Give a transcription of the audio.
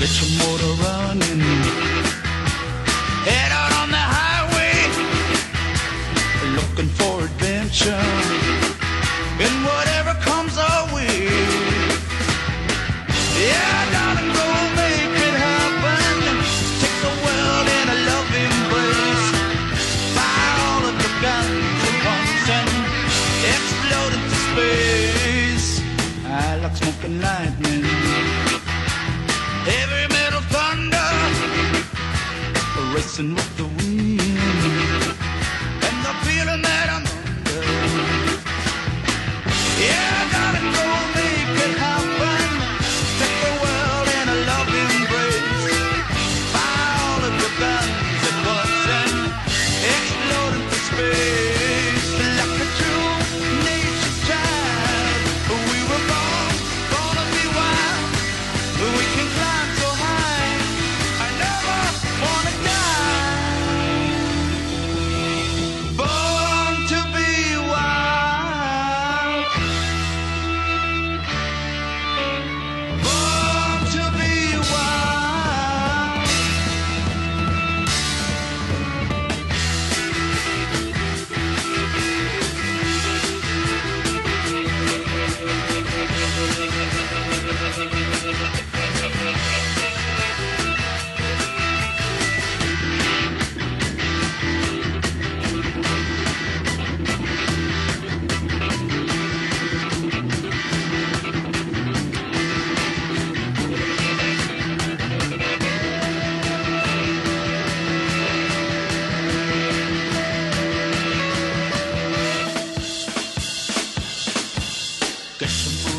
Get your motor running, head out on the highway, looking for adventure in whatever comes our way. Yeah, darling, go make it happen. Take the world in a loving embrace. Fire all of the guns at once and explode into space. I like smoking lightning, heavy metal thunder, racing with the wind, and the feeling that I'm under. Yeah, gotta go make it happen. Take the world in a loving embrace. Fire all of your guns at once and explode into space. Like a true nature's child, we were born to be wild. We can climb so high, I never wanna die. Born to be wild. Born to be wild. Get some